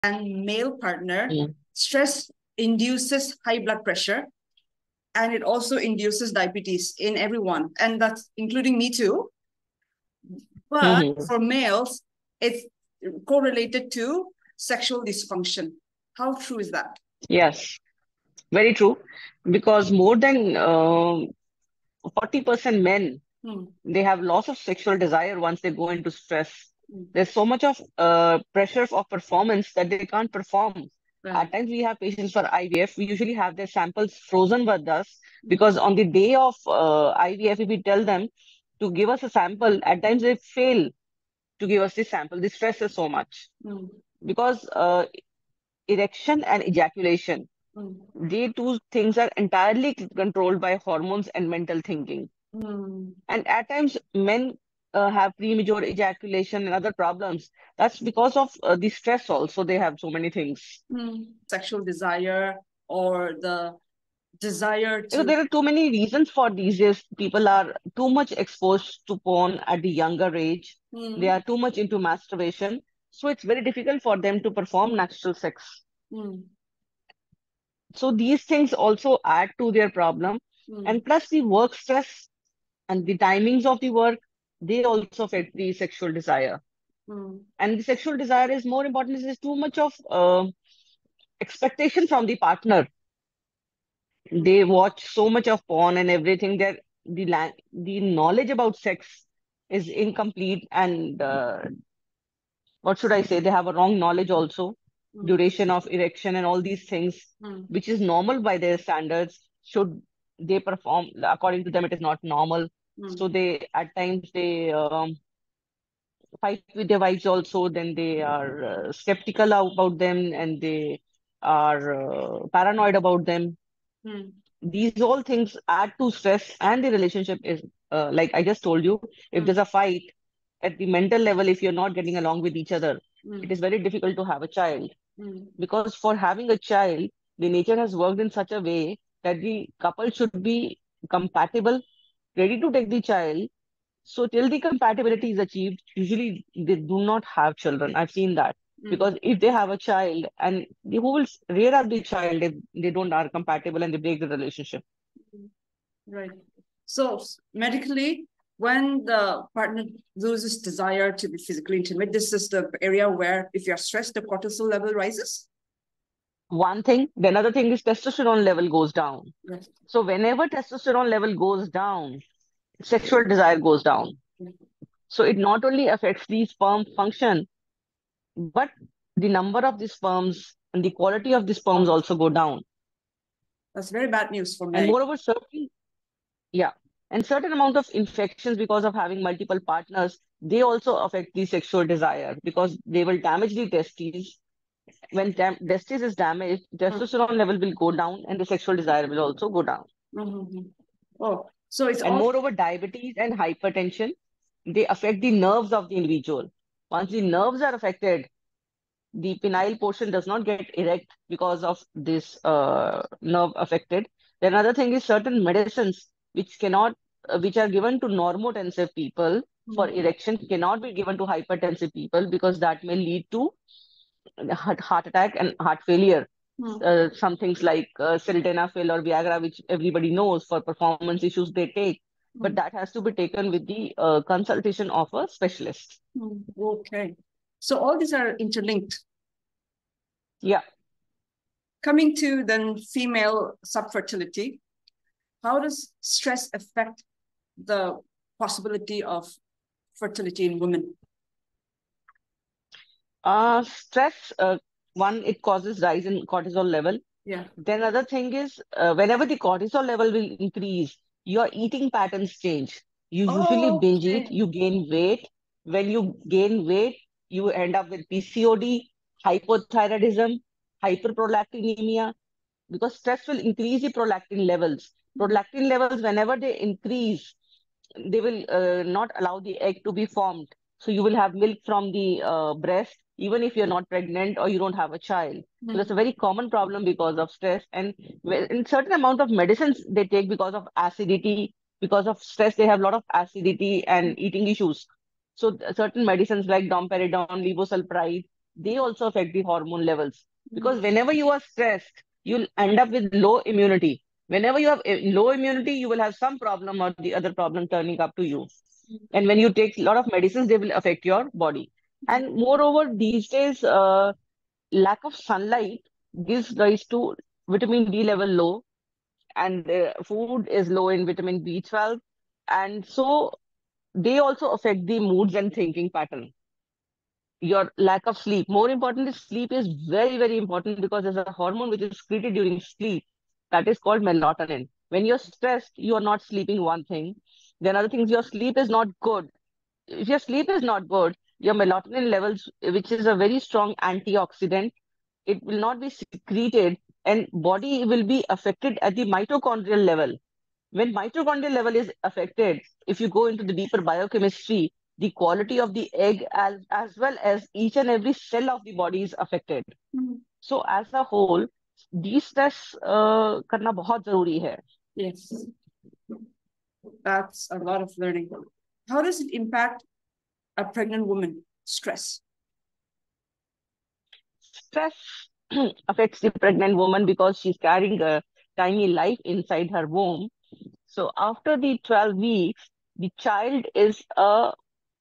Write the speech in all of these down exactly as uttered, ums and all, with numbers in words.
and male partner, Mm. stress induces high blood pressure, and it also induces diabetes in everyone, and that's including me too. But Mhm. for males, it's correlated to sexual dysfunction. How true is that? Yes, very true. Because more than um forty percent men, Hmm. they have loss of sexual desire once they go into stress. Hmm. There's so much of uh, pressure of performance that they can't perform. Right. At times, we have patients for I V F. We usually have their samples frozen with us Hmm. because on the day of uh, I V F, if we tell them to give us a sample, at times they fail to give us the sample. The stress is so much Hmm. because uh, erection and ejaculation, Hmm. they two things are entirely controlled by hormones and mental thinking. Hmm. And at times, men uh, have premature ejaculation and other problems. That's because of uh, the stress also. They have so many things. Hmm. Sexual desire or the desire You know, to. there are too many reasons for these days. People are too much exposed to porn at the younger age. They Hmm. are too much into masturbation. So it's very difficult for them to perform natural sex. Hmm. So these things also add to their problem. Hmm. And plus the work stress and the timings of the work, they also affect the sexual desire. Hmm. And the sexual desire is more important. There's too much of uh, expectation from the partner. They watch so much of porn and everything that the la- the knowledge about sex is incomplete, and uh, what should I say? They have a wrong knowledge also. Hmm. Duration of erection and all these things, Hmm. which is normal by their standards, should they perform according to them? It is not normal. Hmm. So they at times they um, fight with their wives also. Then they are uh, skeptical about them, and they are uh, paranoid about them. Hmm. These all things add to stress, and the relationship is uh, like I just told you, if Hmm. there's a fight at the mental level, if you're not getting along with each other, it Hmm. is very difficult to have a child. Hmm. Because for having a child, the nature has worked in such a way that the couple should be compatible, ready to take the child. So till the compatibility is achieved, usually they do not have children. I've seen that. Hmm. Because if they have a child, and they who will rear up the child if they don't are compatible and they break the relationship. Right. So medically, when the partner loses desire to be physically intimate, this is the area where if you're stressed, the cortisol level rises. One thing, the another thing is testosterone level goes down. Yes. So whenever testosterone level goes down, sexual desire goes down. So it not only affects the sperm function, but the number of the sperms and the quality of the sperms Oh, also go down. that's very bad news for And men. moreover, certain, yeah, and certain amount of infections because of having multiple partners, they also affect the sexual desire because they will damage the testes. When dam testes is damaged, testosterone level will go down and the sexual desire will also go down. Mm-hmm. Oh, so it's And all. moreover, diabetes and hypertension, they affect the nerves of the individual. Once the nerves are affected, the penile portion does not get erect because of this uh, nerve affected. Then another thing is certain medicines which cannot, uh, which are given to normotensive people for Mm. erection cannot be given to hypertensive people because that may lead to heart, heart attack and heart failure. Mm. Uh, some things like uh, sildenafil or Viagra, which everybody knows for performance issues they take, but Mm. that has to be taken with the uh, consultation of a specialist. Mm. Okay. So all these are interlinked. Yeah. Coming to then female subfertility, how does stress affect the possibility of fertility in women? Uh, stress, uh, one, it causes rise in cortisol level. Yeah. Then other thing is, uh, whenever the cortisol level will increase, your eating patterns change. You usually binge eat, Okay. you gain weight. When you gain weight, you end up with P C O D, hypothyroidism, hyperprolactinemia, because stress will increase the prolactin levels. Prolactin levels, whenever they increase, they will uh, not allow the egg to be formed. So you will have milk from the uh, breast, even if you're not pregnant or you don't have a child. So that's a Mm. very common problem because of stress. And well, in certain amount of medicines they take because of acidity, because of stress, they have a lot of acidity and eating issues. So th- certain medicines like domperidone, levosulfide, they also affect the hormone levels. Because whenever you are stressed, you'll end up with low immunity. Whenever you have a low immunity, you will have some problem or the other problem turning up to you. And when you take a lot of medicines, they will affect your body. And moreover, these days, uh, lack of sunlight gives rise to vitamin D level low, and uh, food is low in vitamin B twelve. And so they also affect the moods and thinking pattern. Your lack of sleep. More importantly, sleep is very, very important because there's a hormone which is secreted during sleep that is called melatonin. When you're stressed, you are not sleeping, one thing. Then other things, your sleep is not good. If your sleep is not good, your melatonin levels, which is a very strong antioxidant, it will not be secreted, and body will be affected at the mitochondrial level. When mitochondrial level is affected, if you go into the deeper biochemistry, the quality of the egg as, as well as each and every cell of the body is affected. Mm. So as a whole, de-stress uh, करना बहुत जरूरी है. Yes, that's a lot of learning. How does it impact a pregnant woman? Stress. Stress affects the pregnant woman because she's carrying a tiny life inside her womb. So after the twelve weeks, the child is a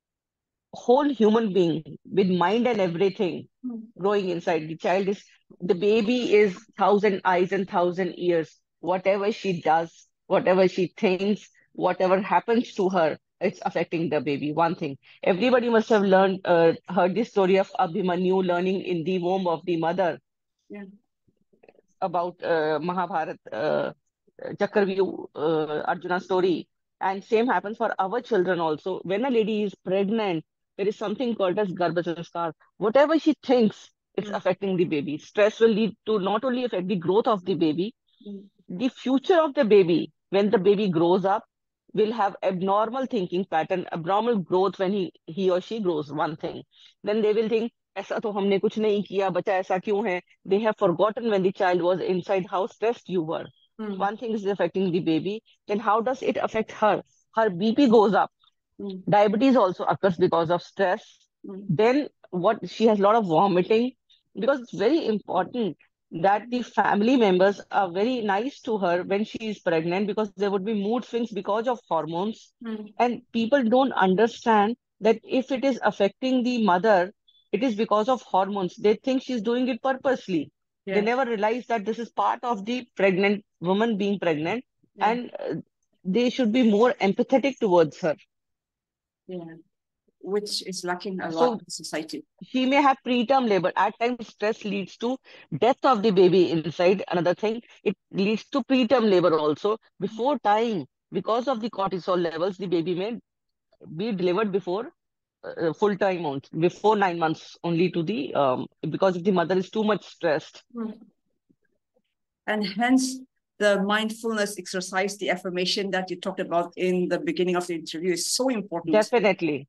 whole human being with mind and everything growing inside. The child is, the baby is thousand eyes and thousand ears. Whatever she does, whatever she thinks, whatever happens to her, it's affecting the baby. One thing. Everybody must have learned, uh, heard the story of Abhimanyu learning in the womb of the mother. Yeah. About uh, Mahabharata, uh, Chakravyuh, uh, Arjuna story. And same happens for our children also. When a lady is pregnant, there is something called as Garbha Sanskar. Whatever she thinks, it's Mm. affecting the baby. Stress will lead to not only affect the growth of the baby, Mm. the future of the baby. When the baby grows up, will have abnormal thinking pattern, abnormal growth when he he or she grows. One thing, then they will think, ऐसा तो हमने कुछ नहीं किया, बच्चा ऐसा क्यों है? They have forgotten when the child was inside how stressed you were. Mm. One thing is affecting the baby. Then how does it affect her? Her B P goes up. Mm. Diabetes also occurs because of stress. Mm. Then what? She has a lot of vomiting, because it's very important that the family members are very nice to her when she is pregnant, because there would be mood swings because of hormones. Mm. And people don't understand that if it is affecting the mother, it is because of hormones. They think she's doing it purposely. They Yeah. never realize that this is part of the pregnant woman being pregnant, Yeah. and uh, they should be more empathetic towards her. Yeah. Which is lacking a So lot in society. she may have preterm labor. At times, stress leads to death of the baby inside. Another thing, it leads to preterm labor also. Before time, because of the cortisol levels, the baby may be delivered before uh, full time on, before nine months only to the, um, because if the mother is too much stressed. Mm. And hence the mindfulness exercise, the affirmation that you talked about in the beginning of the interview is so important. Definitely.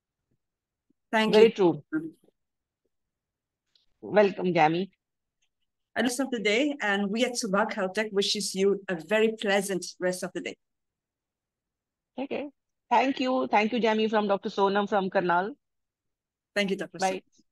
Thank Very you. true. Welcome, Jamie. And rest of the day, and we at Subhag Health Tech wishes you a very pleasant rest of the day. Okay. Thank you. Thank you, Jamie, from Doctor Sonam from Karnal. Thank you, Doctor Bye.